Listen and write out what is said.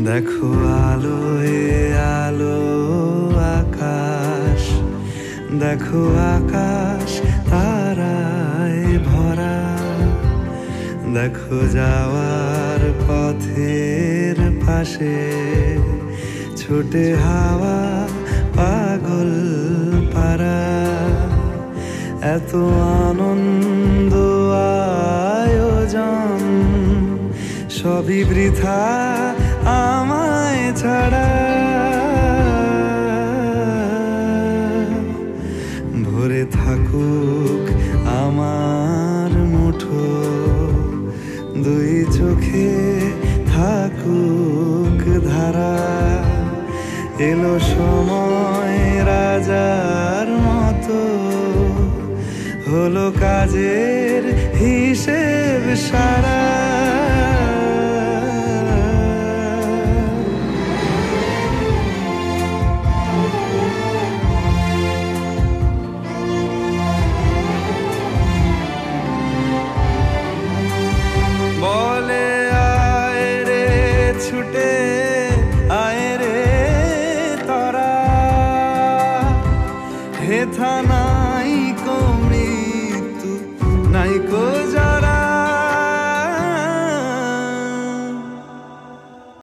দেখো আলোয় আলো আকাশ, দেখো আকাশ তারায় ভরা, দেখো যাওয়ার পথের পাশে ছোটে হাওয়া পাগল পারা। এত আনন্দ আয়োজন সবই বৃথা আমায় ছাড়া। ভরে থাকুক আমার মুঠো, দুই চোখে থাকুক ধারা। এলো সময় রাজার মতো, হলো কাজের হিসেব সারা।